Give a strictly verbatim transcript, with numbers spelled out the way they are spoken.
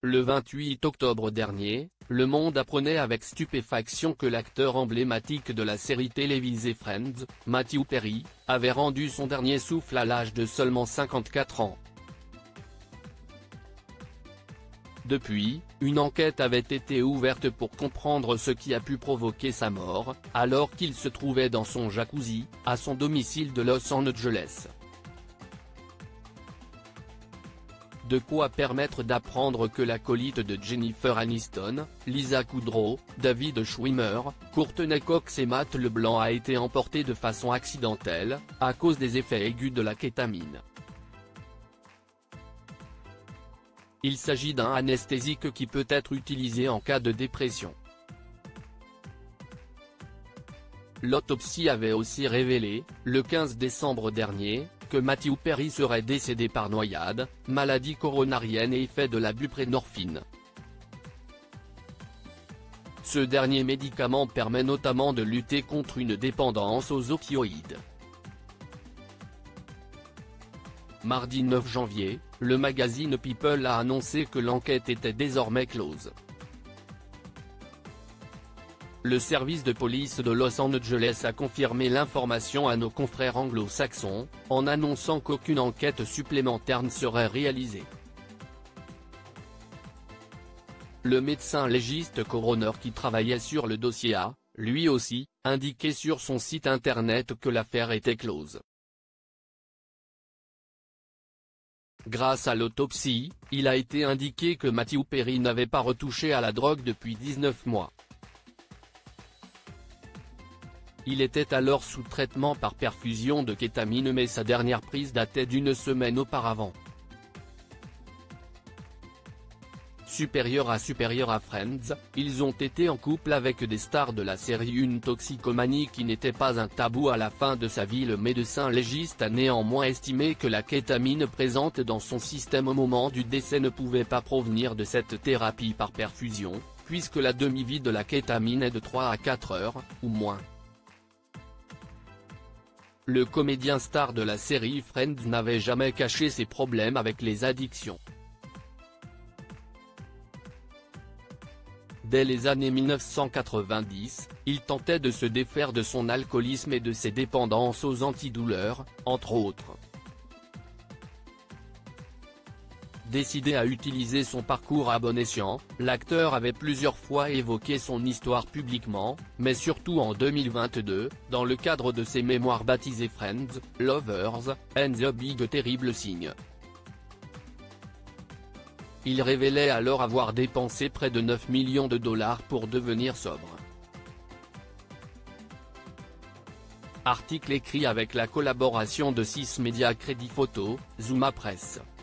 Le vingt-huit octobre dernier, Le Monde apprenait avec stupéfaction que l'acteur emblématique de la série télévisée Friends, Matthew Perry, avait rendu son dernier souffle à l'âge de seulement cinquante-quatre ans. Depuis, une enquête avait été ouverte pour comprendre ce qui a pu provoquer sa mort, alors qu'il se trouvait dans son jacuzzi, à son domicile de Los Angeles. De quoi permettre d'apprendre que l'acolyte de Jennifer Aniston, Lisa Kudrow, David Schwimmer, Courtney Cox et Matt LeBlanc a été emporté de façon accidentelle, à cause des effets aigus de la kétamine. Il s'agit d'un anesthésique qui peut être utilisé en cas de dépression. L'autopsie avait aussi révélé, le quinze décembre dernier, que Matthew Perry serait décédé par noyade, maladie coronarienne et effet de la buprenorphine. Ce dernier médicament permet notamment de lutter contre une dépendance aux opioïdes. Mardi neuf janvier, le magazine People a annoncé que l'enquête était désormais close. Le service de police de Los Angeles a confirmé l'information à nos confrères anglo-saxons, en annonçant qu'aucune enquête supplémentaire ne serait réalisée. Le médecin légiste coroner qui travaillait sur le dossier a, lui aussi, indiqué sur son site internet que l'affaire était close. Grâce à l'autopsie, il a été indiqué que Matthew Perry n'avait pas retouché à la drogue depuis dix-neuf mois. Il était alors sous traitement par perfusion de kétamine mais sa dernière prise datait d'une semaine auparavant. Supérieur à supérieur à Friends, ils ont été en couple avec des stars de la série. Une toxicomanie qui n'était pas un tabou à la fin de sa vie. Le médecin légiste a néanmoins estimé que la kétamine présente dans son système au moment du décès ne pouvait pas provenir de cette thérapie par perfusion, puisque la demi-vie de la kétamine est de trois à quatre heures, ou moins. Le comédien star de la série Friends n'avait jamais caché ses problèmes avec les addictions. Dès les années mille neuf cent quatre-vingt-dix, il tentait de se défaire de son alcoolisme et de ses dépendances aux antidouleurs, entre autres. Décidé à utiliser son parcours à bon escient, l'acteur avait plusieurs fois évoqué son histoire publiquement, mais surtout en deux mille vingt-deux, dans le cadre de ses mémoires baptisées Friends, Lovers, and the Big Terrible Thing. Il révélait alors avoir dépensé près de neuf millions de dollars pour devenir sobre. Article écrit avec la collaboration de six médias Crédit Photo, Zuma Press.